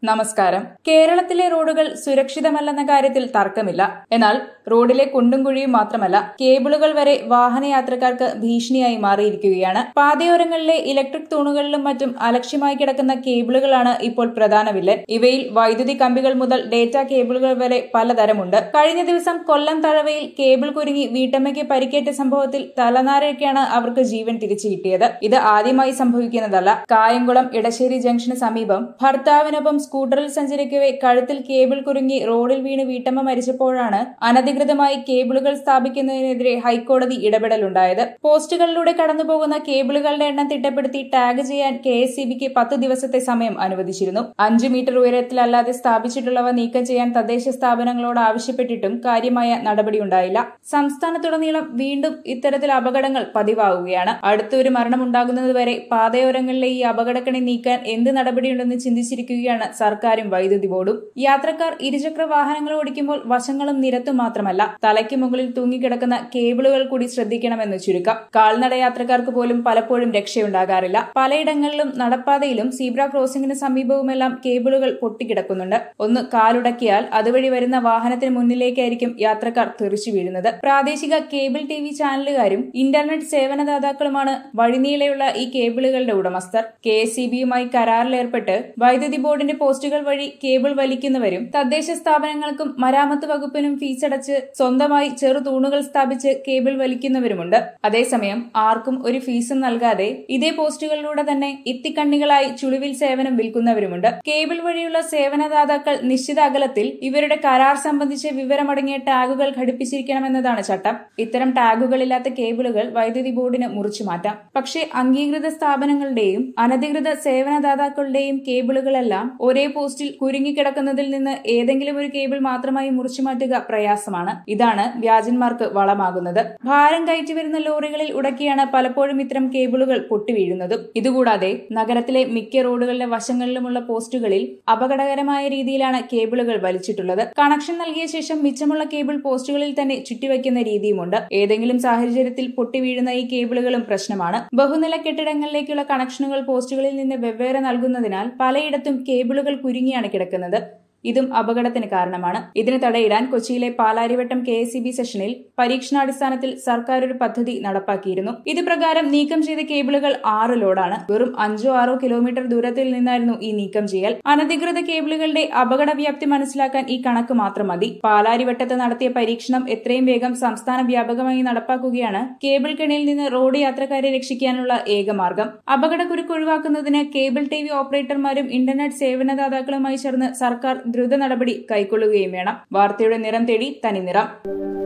നമസ്കാരം. കേരളത്തിലെ റോഡുകൾ സുരക്ഷിതമല്ലെന്ന കാര്യത്തിൽ തർക്കമില്ല. എന്നാൽ റോഡിലെ കുണ്ടും കുഴിയും മാത്രമല്ല, കേബിളുകൾ വരെ വാഹനയാത്രക്കാർക്ക് ഭീഷണിയായി മാറിയിരിക്കുകയാണ്. പാതയോരങ്ങളിലെ ഇലക്ട്രിക് തൂണുകളിലും മറ്റും അലക്ഷ്യമായി കിടക്കുന്ന കേബിളുകളാണ് ഇപ്പോൾ പ്രധാന വില്ലൻ. ഇവയിൽ വൈദ്യുതി കമ്പികൾ മുതൽ ഡേറ്റാ കേബിളുകൾ വരെ പലതരമുണ്ട്. കഴിഞ്ഞ ദിവസം കൊല്ലം തഴവയിൽ കേബിൾ കുരുങ്ങി വീട്ടമ്മയ്ക്ക് പരിക്കേറ്റ സംഭവത്തിൽ തലനാരിഴയ്ക്കാണ് അവർക്ക് ജീവൻ തിരിച്ചു കിട്ടിയത്. ഇത് ആദ്യമായി സംഭവിക്കുന്നതല്ല. കായംകുളം ഇടശ്ശേരി ജംഗ്ഷന് സമീപം ഭർത്താവിനൊപ്പം സ്കൂട്ടറിൽ സഞ്ചരിക്കവെ കഴുത്തിൽ കേബിൾ കുരുങ്ങി റോഡിൽ വീണ് വീട്ടമ്മ മരിച്ചപ്പോഴാണ് അനധികൃതമായി കേബിളുകൾ സ്ഥാപിക്കുന്നതിനെതിരെ ഹൈക്കോടതി ഇടപെടലുണ്ടായത്. പോസ്റ്റുകളിലൂടെ കടന്നുപോകുന്ന കേബിളുകളുടെ എണ്ണം തിട്ടപ്പെടുത്തി ടാഗ് ചെയ്യാൻ KSEBക്ക് 10 ദിവസത്തെ സമയം അനുവദിച്ചിരുന്നു. 5 മീറ്റർ ഉയരത്തിലല്ലാതെ സ്ഥാപിച്ചിട്ടുള്ളവ നീക്കം ചെയ്യാൻ തദ്ദേശ സ്ഥാപനങ്ങളോട് ആവശ്യപ്പെട്ടിട്ടും കാര്യമായ നടപടിയുണ്ടായില്ല. സംസ്ഥാനത്തുടനീളം വീണ്ടും ഇത്തരത്തിൽ അപകടങ്ങൾ പതിവാകുകയാണ്. അടുത്തൊരു മരണമുണ്ടാകുന്നതുവരെ പാതയോരങ്ങളിലെ ഈ അപകടക്കണി നീക്കാൻ എന്ത് നടപടിയുണ്ടെന്ന് ചിന്തിച്ചിരിക്കുകയാണ് സർക്കാരും വൈദ്യുതി ബോർഡും. യാത്രക്കാർ ഇരുചക്ര വാഹനങ്ങൾ ഓടിക്കുമ്പോൾ വശങ്ങളും നിരത്തും മാത്രമല്ല, തലയ്ക്ക് മുകളിൽ തൂങ്ങിക്കിടക്കുന്ന കേബിളുകൾ കൂടി ശ്രദ്ധിക്കണമെന്ന് ചുരുക്കം. കാൽനട യാത്രക്കാർക്ക് പോലും പലപ്പോഴും രക്ഷയുണ്ടാകാറില്ല. പലയിടങ്ങളിലും നടപ്പാതയിലും സീബ്ര ക്രോസിംഗിന് സമീപവുമെല്ലാം കേബിളുകൾ പൊട്ടിക്കിടക്കുന്നുണ്ട്. ഒന്ന് കാലുടക്കിയാൽ അതുവഴി വരുന്ന വാഹനത്തിന് മുന്നിലേക്കായിരിക്കും യാത്രക്കാർ തെറിച്ചു വീഴുന്നത്. പ്രാദേശിക കേബിൾ TV ചാനലുകാരും ഇന്റർനെറ്റ് സേവനദാതാക്കളുമാണ് വഴിനീളെയുള്ള ഈ കേബിളുകളുടെ ഉടമസ്ഥർ. KSEBയുമായി കരാറിലേർപ്പെട്ട് വൈദ്യുതി ബോർഡിന്റെ പോസ്റ്റുകൾ വഴി കേബിൾ വലിക്കുന്നവരും തദ്ദേശ സ്ഥാപനങ്ങൾക്കും മരാമത്ത് വകുപ്പിനും ഫീസടച്ച് സ്വന്തമായി ചെറു തൂണുകൾ സ്ഥാപിച്ച് കേബിൾ വലിക്കുന്നവരുമുണ്ട്. അതേസമയം ആർക്കും ഒരു ഫീസും നൽകാതെ ഇതേ പോസ്റ്റുകളിലൂടെ തന്നെ ഇത്തിക്കണ്ണികളായി ചുളിവിൽ സേവനം വിൽക്കുന്നവരുമുണ്ട്. കേബിൾ വഴിയുള്ള സേവനദാതാക്കൾ നിശ്ചിത അകലത്തിൽ ഇവരുടെ കരാർ സംബന്ധിച്ച് വിവരമടങ്ങിയ ടാഗുകൾ ഘടിപ്പിച്ചിരിക്കണമെന്നതാണ് ചട്ടം. ഇത്തരം ടാഗുകളില്ലാത്ത കേബിളുകൾ വൈദ്യുതി ബോർഡിന് മുറിച്ചു മാറ്റാം. പക്ഷേ അംഗീകൃത സ്ഥാപനങ്ങളുടെയും അനധികൃത സേവനദാതാക്കളുടെയും കേബിളുകളെല്ലാം ഒരേ പോസ്റ്റിൽ കുരുങ്ങിക്കിടക്കുന്നതിൽ നിന്ന് ഏതെങ്കിലും ഒരു കേബിൾ മാത്രമായി മുറിച്ചു മാറ്റുക പ്രയാസമാണ്. ഇതാണ് വ്യാജന്മാർക്ക് വളമാകുന്നത്. ഭാരം കയറ്റി വരുന്ന ലോറികളിൽ ഉടക്കിയാണ് പലപ്പോഴും ഇത്തരം കേബിളുകൾ പൊട്ടിവീഴുന്നതും. ഇതുകൂടാതെ നഗരത്തിലെ മിക്ക റോഡുകളുടെ വശങ്ങളിലുമുള്ള പോസ്റ്റുകളിൽ അപകടകരമായ രീതിയിലാണ് കേബിളുകൾ വലിച്ചിട്ടുള്ളത്. കണക്ഷൻ നൽകിയ ശേഷം മിച്ചമുള്ള കേബിൾ പോസ്റ്റുകളിൽ തന്നെ ചുറ്റിവയ്ക്കുന്ന രീതിയുമുണ്ട്. ഏതെങ്കിലും സാഹചര്യത്തിൽ പൊട്ടിവീഴുന്ന ഈ കേബിളുകളും പ്രശ്നമാണ്. ബഹുനില കെട്ടിടങ്ങളിലേക്കുള്ള കണക്ഷനുകൾ പോസ്റ്റുകളിൽ നിന്ന് വെവ്വേറെ നൽകുന്നതിനാൽ പലയിടത്തും കേബിളുകൾ കുരുങ്ങിയാണ് കിടക്കുന്നത്. ഇതും അപകടത്തിന് കാരണമാണ്. ഇതിന് തടയിടാൻ കൊച്ചിയിലെ പാലാരിവട്ടം KSEB സെഷനിൽ പരീക്ഷണാടിസ്ഥാനത്തിൽ സർക്കാർ ഒരു പദ്ധതി നടപ്പാക്കിയിരുന്നു. ഇത് പ്രകാരം നീക്കം ചെയ്ത കേബിളുകൾ 6 ലോഡാണ്. വെറും 5-6 കിലോമീറ്റർ ദൂരത്തിൽ നിന്നായിരുന്നു ഈ നീക്കം ചെയ്യൽ. അനധികൃത കേബിളുകളുടെ അപകട വ്യാപ്തി മനസ്സിലാക്കാൻ ഈ കണക്ക് മാത്രം മതി. പാലാരിവട്ടത്ത് നടത്തിയ പരീക്ഷണം എത്രയും വേഗം സംസ്ഥാന വ്യാപകമായി നടപ്പാക്കുകയാണ് കേബിൾ കെണിയിൽ നിന്ന് റോഡ് യാത്രക്കാരെ രക്ഷിക്കാനുള്ള ഏക മാർഗം. അപകടക്കുരുക്ക് ഒഴിവാക്കുന്നതിന് കേബിൾ TV ഓപ്പറേറ്റർമാരും ഇന്റർനെറ്റ് സേവനദാതാക്കളുമായി ചേർന്ന് സർക്കാർ ദ്രുത നടപടി കൈക്കൊള്ളുകയും വേണം. വാർത്തയുടെ നിറം തേടി തനി നിറം.